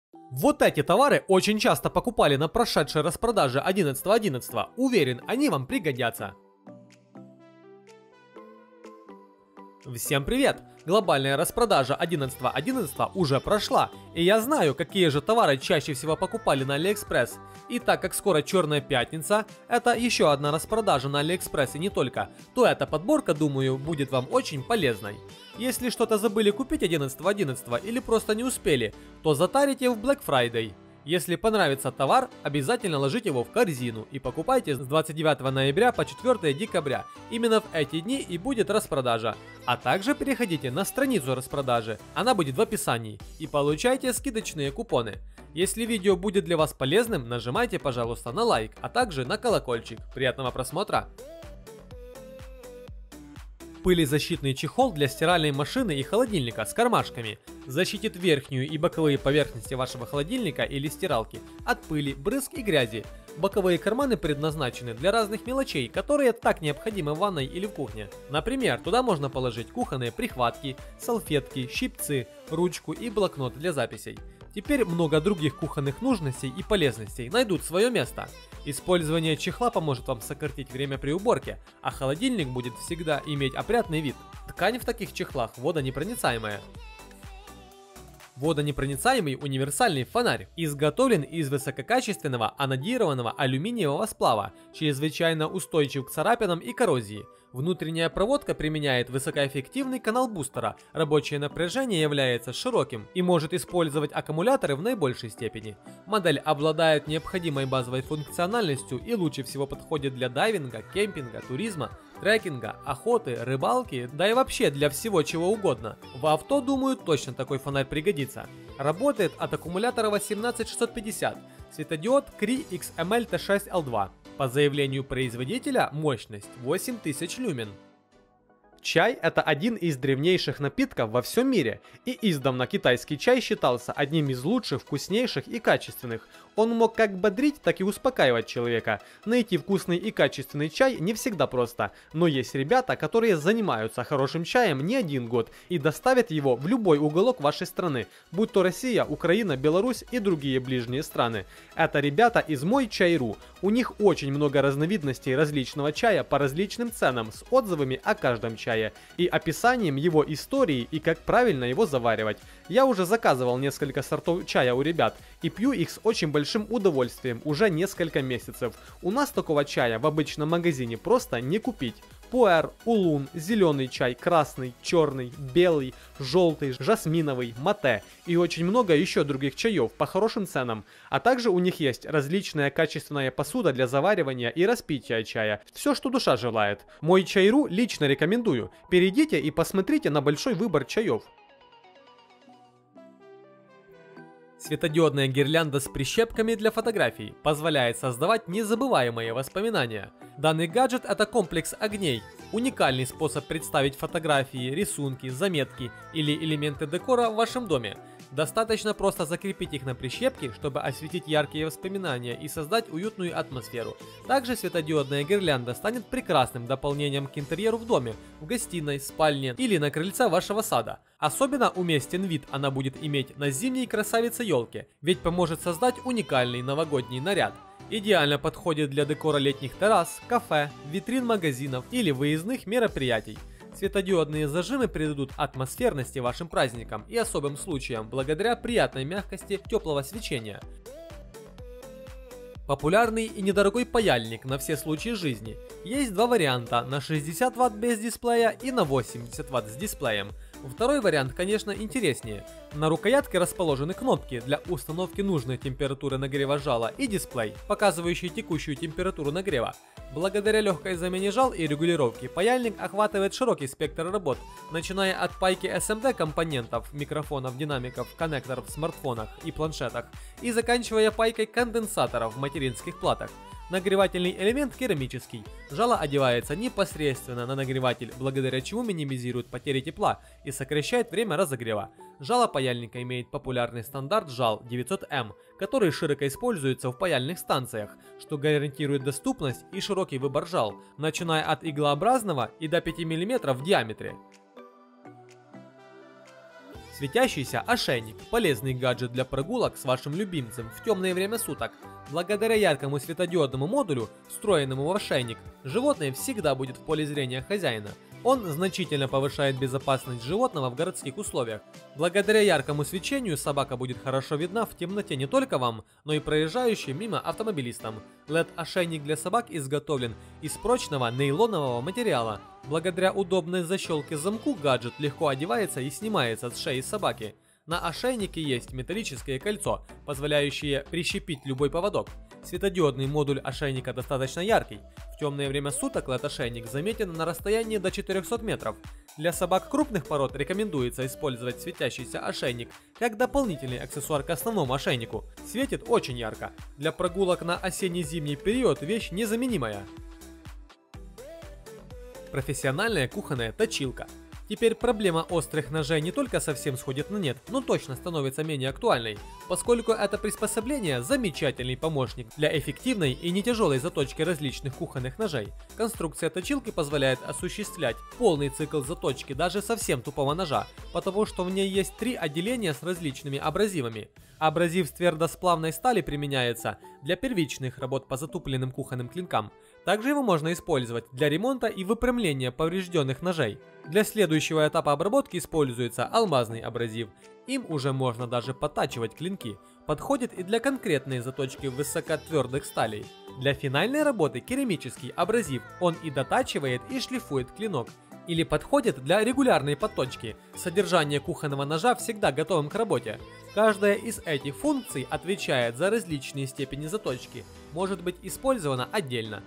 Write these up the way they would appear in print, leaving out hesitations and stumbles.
Вот эти товары очень часто покупали на прошедшей распродаже 11.11. Уверен, они вам пригодятся. Всем привет! Глобальная распродажа 11.11 уже прошла, и я знаю, какие же товары чаще всего покупали на AliExpress. И так как скоро Черная Пятница, это еще одна распродажа на AliExpress и не только, то эта подборка, думаю, будет вам очень полезной. Если что-то забыли купить 11.11 или просто не успели, то затарите в Black Friday. Если понравится товар, обязательно ложите его в корзину и покупайте с 29 ноября по 4 декабря. Именно в эти дни и будет распродажа. А также переходите на страницу распродажи, она будет в описании, и получайте скидочные купоны. Если видео будет для вас полезным, нажимайте, пожалуйста, на лайк, а также на колокольчик. Приятного просмотра! Пылезащитный чехол для стиральной машины и холодильника с кармашками. Защитит верхнюю и боковые поверхности вашего холодильника или стиралки от пыли, брызг и грязи. Боковые карманы предназначены для разных мелочей, которые так необходимы в ванной или в кухне. Например, туда можно положить кухонные прихватки, салфетки, щипцы, ручку и блокнот для записей. Теперь много других кухонных нужностей и полезностей найдут свое место. Использование чехла поможет вам сократить время при уборке, а холодильник будет всегда иметь опрятный вид. Ткань в таких чехлах водонепроницаемая. Водонепроницаемый универсальный фонарь изготовлен из высококачественного анодированного алюминиевого сплава, чрезвычайно устойчив к царапинам и коррозии. Внутренняя проводка применяет высокоэффективный канал бустера, рабочее напряжение является широким и может использовать аккумуляторы в наибольшей степени. Модель обладает необходимой базовой функциональностью и лучше всего подходит для дайвинга, кемпинга, туризма, трекинга, охоты, рыбалки, да и вообще для всего чего угодно. В авто, думаю, точно такой фонарь пригодится. Работает от аккумулятора 18650, светодиод Cree XML T6L2. По заявлению производителя мощность 8000 люмен. Чай – это один из древнейших напитков во всем мире, и издавна китайский чай считался одним из лучших, вкуснейших и качественных. Он мог как бодрить, так и успокаивать человека. Найти вкусный и качественный чай не всегда просто, но есть ребята, которые занимаются хорошим чаем не один год и доставят его в любой уголок вашей страны, будь то Россия, Украина, Беларусь и другие ближние страны. Это ребята из Мой Чай.ру. У них очень много разновидностей различного чая по различным ценам с отзывами о каждом чае и описанием его истории и как правильно его заваривать. Я уже заказывал несколько сортов чая у ребят и пью их с очень большим удовольствием уже несколько месяцев. У нас такого чая в обычном магазине просто не купить. Пуэр, улун, зеленый чай, красный, черный, белый, желтый, жасминовый, мате и очень много еще других чаев по хорошим ценам. А также у них есть различная качественная посуда для заваривания и распития чая. Все, что душа желает. Мой Чай.ру лично рекомендую. Перейдите и посмотрите на большой выбор чаев. Светодиодная гирлянда с прищепками для фотографий позволяет создавать незабываемые воспоминания. Данный гаджет – это комплекс огней, уникальный способ представить фотографии, рисунки, заметки или элементы декора в вашем доме. Достаточно просто закрепить их на прищепке, чтобы осветить яркие воспоминания и создать уютную атмосферу. Также светодиодная гирлянда станет прекрасным дополнением к интерьеру в доме, в гостиной, спальне или на крыльце вашего сада. Особенно уместен вид она будет иметь на зимней красавице-елке, ведь поможет создать уникальный новогодний наряд. Идеально подходит для декора летних террас, кафе, витрин магазинов или выездных мероприятий. Светодиодные зажимы придадут атмосферности вашим праздникам и особым случаям благодаря приятной мягкости теплого свечения. Популярный и недорогой паяльник на все случаи жизни. Есть два варианта: на 60 Вт без дисплея и на 80 Вт с дисплеем. Второй вариант, конечно, интереснее. На рукоятке расположены кнопки для установки нужной температуры нагрева жала и дисплей, показывающий текущую температуру нагрева. Благодаря легкой замене жал и регулировке паяльник охватывает широкий спектр работ, начиная от пайки SMD компонентов, микрофонов, динамиков, коннекторов в смартфонах и планшетах и заканчивая пайкой конденсаторов в материнских платах. Нагревательный элемент керамический. Жало одевается непосредственно на нагреватель, благодаря чему минимизирует потери тепла и сокращает время разогрева. Жало паяльника имеет популярный стандарт жал 900М, который широко используется в паяльных станциях, что гарантирует доступность и широкий выбор жал, начиная от иглообразного и до 5 мм в диаметре. Светящийся ошейник – полезный гаджет для прогулок с вашим любимцем в темное время суток. Благодаря яркому светодиодному модулю, встроенному в ошейник, животное всегда будет в поле зрения хозяина. Он значительно повышает безопасность животного в городских условиях. Благодаря яркому свечению собака будет хорошо видна в темноте не только вам, но и проезжающим мимо автомобилистам. LED-ошейник для собак изготовлен из прочного нейлонового материала. Благодаря удобной защелке замку гаджет легко одевается и снимается с шеи собаки. На ошейнике есть металлическое кольцо, позволяющее прищепить любой поводок. Светодиодный модуль ошейника достаточно яркий. В темное время суток LED-ошейник заметен на расстоянии до 400 метров. Для собак крупных пород рекомендуется использовать светящийся ошейник как дополнительный аксессуар к основному ошейнику. Светит очень ярко. Для прогулок на осенне-зимний период вещь незаменимая. Профессиональная кухонная точилка. Теперь проблема острых ножей не только совсем сходит на нет, но точно становится менее актуальной, поскольку это приспособление – замечательный помощник для эффективной и не тяжелой заточки различных кухонных ножей. Конструкция точилки позволяет осуществлять полный цикл заточки даже совсем тупого ножа, потому что в ней есть 3 отделения с различными абразивами. Абразив с твердосплавной стали применяется для первичных работ по затупленным кухонным клинкам. Также его можно использовать для ремонта и выпрямления поврежденных ножей. Для следующего этапа обработки используется алмазный абразив. Им уже можно даже подтачивать клинки. Подходит и для конкретной заточки высокотвердых сталей. Для финальной работы керамический абразив. Он и дотачивает, и шлифует клинок. Или подходит для регулярной подточки. Содержание кухонного ножа всегда готовым к работе. Каждая из этих функций отвечает за различные степени заточки. Может быть использована отдельно.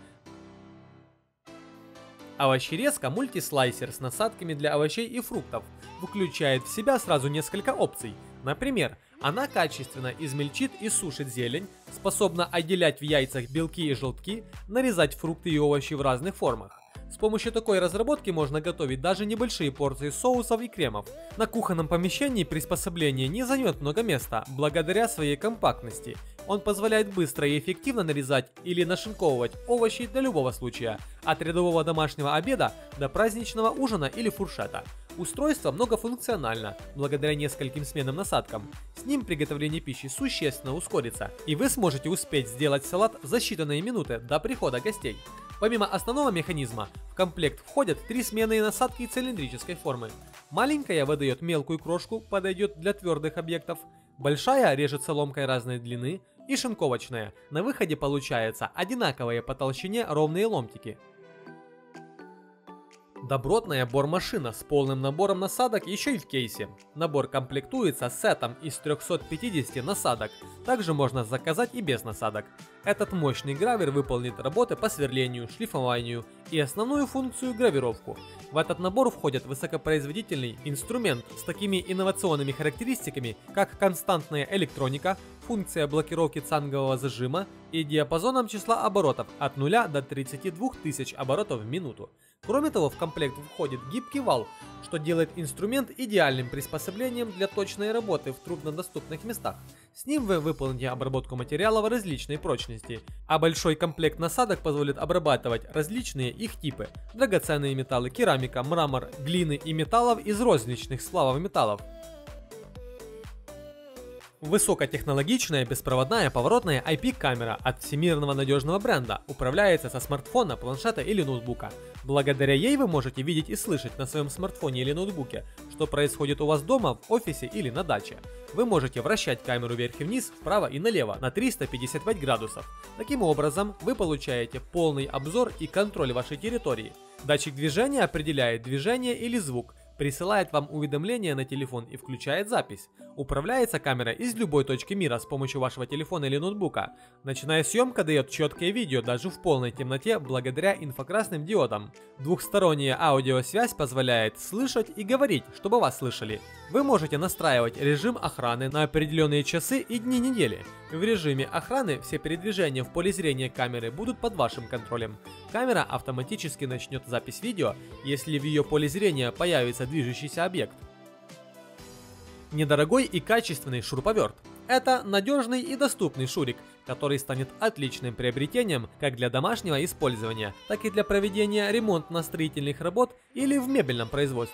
Овощерезка мультислайсер с насадками для овощей и фруктов включает в себя сразу несколько опций. Например, она качественно измельчит и сушит зелень, способна отделять в яйцах белки и желтки, нарезать фрукты и овощи в разных формах. С помощью такой разработки можно готовить даже небольшие порции соусов и кремов. На кухонном помещении приспособление не займет много места, благодаря своей компактности. Он позволяет быстро и эффективно нарезать или нашинковывать овощи для любого случая, от рядового домашнего обеда до праздничного ужина или фуршета. Устройство многофункционально, благодаря нескольким сменным насадкам. С ним приготовление пищи существенно ускорится, и вы сможете успеть сделать салат за считанные минуты до прихода гостей. Помимо основного механизма, в комплект входят 3 сменные насадки цилиндрической формы. Маленькая выдает мелкую крошку, подойдет для твердых объектов. Большая режет соломкой разной длины. И шинковочная. На выходе получается одинаковые по толщине ровные ломтики. Добротная бормашина с полным набором насадок еще и в кейсе. Набор комплектуется сетом из 350 насадок. Также можно заказать и без насадок. Этот мощный гравер выполнит работы по сверлению, шлифованию и основную функцию гравировку. В этот набор входит высокопроизводительный инструмент с такими инновационными характеристиками, как константная электроника, функция блокировки цангового зажима и диапазоном числа оборотов от 0 до 32 тысяч оборотов в минуту. Кроме того, в комплект входит гибкий вал, что делает инструмент идеальным приспособлением для точной работы в труднодоступных местах. С ним вы выполните обработку материалов различной прочности, а большой комплект насадок позволит обрабатывать различные их типы – драгоценные металлы, керамика, мрамор, глины и металлов из розничных сплавов металлов. Высокотехнологичная беспроводная поворотная IP-камера от всемирного надежного бренда управляется со смартфона, планшета или ноутбука. Благодаря ей вы можете видеть и слышать на своем смартфоне или ноутбуке, что происходит у вас дома, в офисе или на даче. Вы можете вращать камеру вверх и вниз, вправо и налево на 355 градусов. Таким образом, вы получаете полный обзор и контроль вашей территории. Датчик движения определяет движение или звук, присылает вам уведомления на телефон и включает запись. Управляется камера из любой точки мира с помощью вашего телефона или ноутбука. Ночная съемка дает четкое видео даже в полной темноте благодаря инфракрасным диодам. Двухсторонняя аудиосвязь позволяет слышать и говорить, чтобы вас слышали. Вы можете настраивать режим охраны на определенные часы и дни недели. В режиме охраны все передвижения в поле зрения камеры будут под вашим контролем. Камера автоматически начнет запись видео, если в ее поле зрения появится движущийся объект. Недорогой и качественный шуруповерт. Это надежный и доступный шурик, который станет отличным приобретением как для домашнего использования, так и для проведения ремонтно-строительных работ или в мебельном производстве.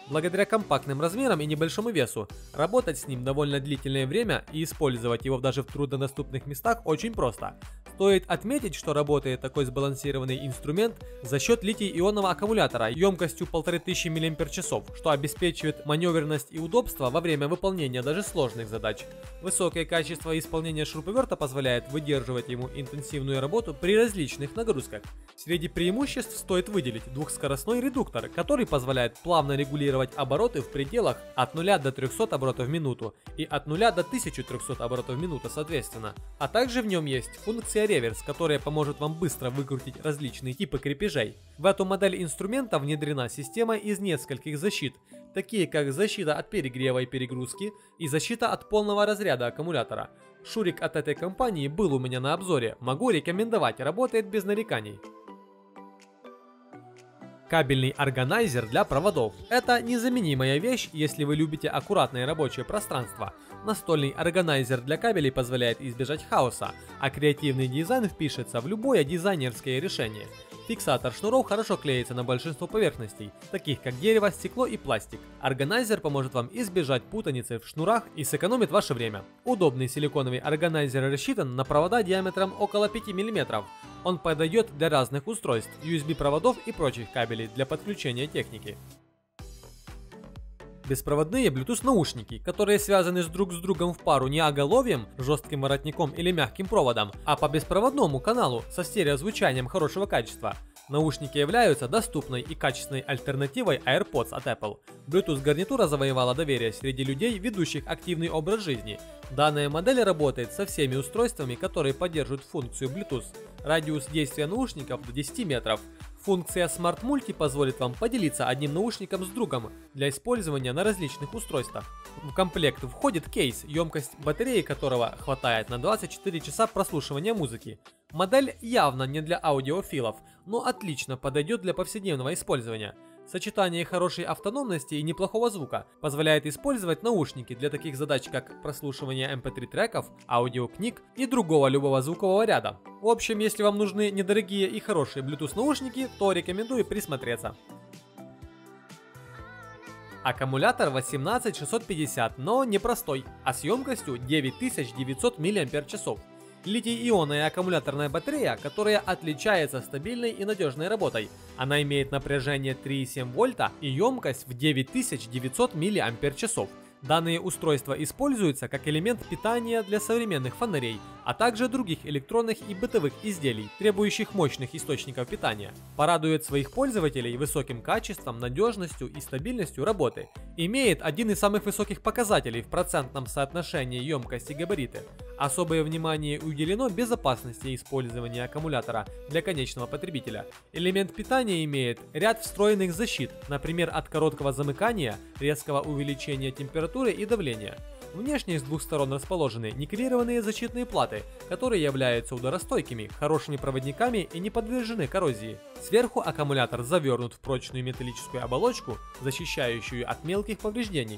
Благодаря компактным размерам и небольшому весу, работать с ним довольно длительное время и использовать его даже в труднодоступных местах очень просто. Стоит отметить, что работает такой сбалансированный инструмент за счет литий-ионного аккумулятора емкостью 1500 мАч, что обеспечивает маневренность и удобство во время выполнения даже сложных задач. Высокое качество исполнения шуруповерта позволяет выдерживать ему интенсивную работу при различных нагрузках. Среди преимуществ стоит выделить двухскоростной редуктор, который позволяет плавно регулировать обороты в пределах от 0 до 300 оборотов в минуту и от 0 до 1300 оборотов в минуту соответственно. А также в нем есть функция реверс, которая поможет вам быстро выкрутить различные типы крепежей. В эту модель инструмента внедрена система из нескольких защит, такие как защита от перегрева и перегрузки и защита от полного разряда аккумулятора. Шурик от этой компании был у меня на обзоре, могу рекомендовать, работает без нареканий. Кабельный органайзер для проводов. Это незаменимая вещь, если вы любите аккуратное рабочее пространство. Настольный органайзер для кабелей позволяет избежать хаоса, а креативный дизайн впишется в любое дизайнерское решение. Фиксатор шнуров хорошо клеится на большинство поверхностей, таких как дерево, стекло и пластик. Органайзер поможет вам избежать путаницы в шнурах и сэкономит ваше время. Удобный силиконовый органайзер рассчитан на провода диаметром около 5 мм. Он подойдет для разных устройств, USB-проводов и прочих кабелей для подключения техники. Беспроводные Bluetooth наушники, которые связаны друг с другом в пару не оголовьем, жестким воротником или мягким проводом, а по беспроводному каналу со стереозвучанием хорошего качества. Наушники являются доступной и качественной альтернативой AirPods от Apple. Bluetooth гарнитура завоевала доверие среди людей, ведущих активный образ жизни. Данная модель работает со всеми устройствами, которые поддерживают функцию Bluetooth. Радиус действия наушников до 10 метров. Функция Smart Multi позволит вам поделиться одним наушником с другом для использования на различных устройствах. В комплект входит кейс, емкость батареи которого хватает на 24 часа прослушивания музыки. Модель явно не для аудиофилов, но отлично подойдет для повседневного использования. Сочетание хорошей автономности и неплохого звука позволяет использовать наушники для таких задач, как прослушивание MP3 треков, аудиокниг и другого любого звукового ряда. В общем, если вам нужны недорогие и хорошие Bluetooth наушники, то рекомендую присмотреться. Аккумулятор 18650, но не простой, а с емкостью 9900 мАч. Литий-ионная аккумуляторная батарея, которая отличается стабильной и надежной работой. Она имеет напряжение 3,7 вольта и емкость в 9900 мАч. Данные устройства используются как элемент питания для современных фонарей, а также других электронных и бытовых изделий, требующих мощных источников питания. Порадует своих пользователей высоким качеством, надежностью и стабильностью работы. Имеет один из самых высоких показателей в процентном соотношении емкости и габариты. Особое внимание уделено безопасности использования аккумулятора для конечного потребителя. Элемент питания имеет ряд встроенных защит, например, от короткого замыкания, резкого увеличения температуры и давления. Внешне с двух сторон расположены никелированные защитные платы, которые являются ударостойкими, хорошими проводниками и не подвержены коррозии. Сверху аккумулятор завернут в прочную металлическую оболочку, защищающую от мелких повреждений.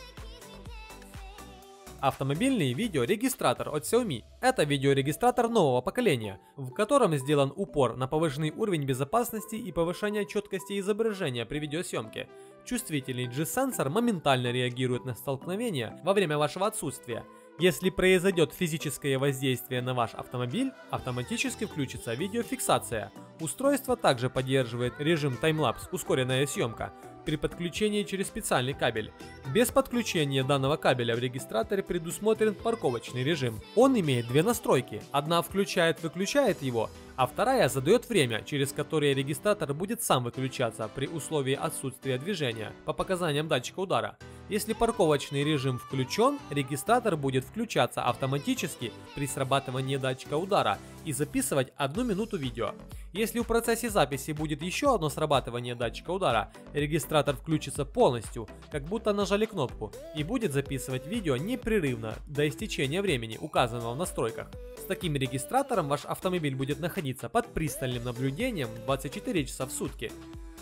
Автомобильный видеорегистратор от Xiaomi. Это видеорегистратор нового поколения, в котором сделан упор на повышенный уровень безопасности и повышение четкости изображения при видеосъемке. Чувствительный G-сенсор моментально реагирует на столкновение во время вашего отсутствия. Если произойдет физическое воздействие на ваш автомобиль, автоматически включится видеофиксация. Устройство также поддерживает режим таймлапс, ускоренная съемка, при подключении через специальный кабель. Без подключения данного кабеля в регистраторе предусмотрен парковочный режим. Он имеет две настройки. Одна включает-выключает его, а вторая задает время, через которое регистратор будет сам выключаться при условии отсутствия движения по показаниям датчика удара. Если парковочный режим включен, регистратор будет включаться автоматически при срабатывании датчика удара и записывать 1 минуту видео. Если в процессе записи будет еще одно срабатывание датчика удара, регистратор включится полностью, как будто нажали кнопку, и будет записывать видео непрерывно до истечения времени, указанного в настройках. С таким регистратором ваш автомобиль будет находиться под пристальным наблюдением 24 часа в сутки.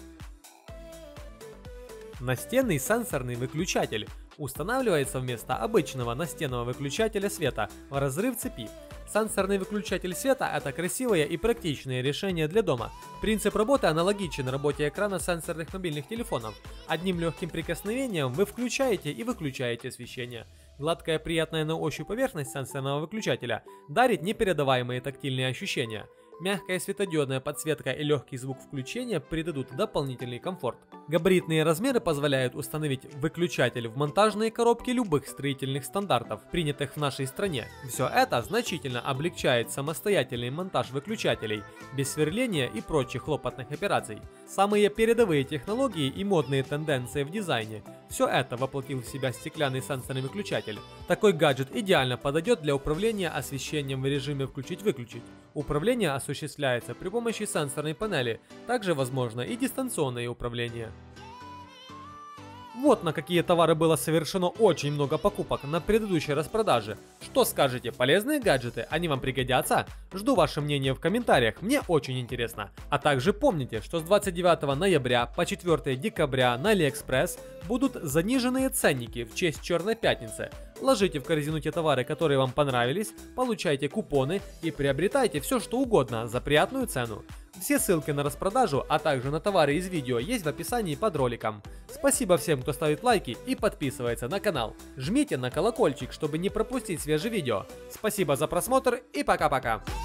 Настенный сенсорный выключатель устанавливается вместо обычного настенного выключателя света в разрыв цепи. Сенсорный выключатель света – это красивое и практичное решение для дома. Принцип работы аналогичен работе экрана сенсорных мобильных телефонов. Одним легким прикосновением вы включаете и выключаете освещение. Гладкая, приятная на ощупь поверхность сенсорного выключателя дарит непередаваемые тактильные ощущения. Мягкая светодиодная подсветка и легкий звук включения придадут дополнительный комфорт. Габаритные размеры позволяют установить выключатель в монтажные коробки любых строительных стандартов, принятых в нашей стране. Все это значительно облегчает самостоятельный монтаж выключателей, без сверления и прочих хлопотных операций. Самые передовые технологии и модные тенденции в дизайне – все это воплотил в себя стеклянный сенсорный выключатель. Такой гаджет идеально подойдет для управления освещением в режиме «включить-выключить». Управление осуществляется при помощи сенсорной панели, также возможно и дистанционное управление. Вот на какие товары было совершено очень много покупок на предыдущей распродаже. Что скажете, полезные гаджеты? Они вам пригодятся? Жду ваше мнение в комментариях, мне очень интересно. А также помните, что с 29 ноября по 4 декабря на AliExpress будут заниженные ценники в честь Черной Пятницы. Ложите в корзину те товары, которые вам понравились, получайте купоны и приобретайте все что угодно за приятную цену. Все ссылки на распродажу, а также на товары из видео есть в описании под роликом. Спасибо всем, кто ставит лайки и подписывается на канал. Жмите на колокольчик, чтобы не пропустить свежие видео. Спасибо за просмотр и пока-пока.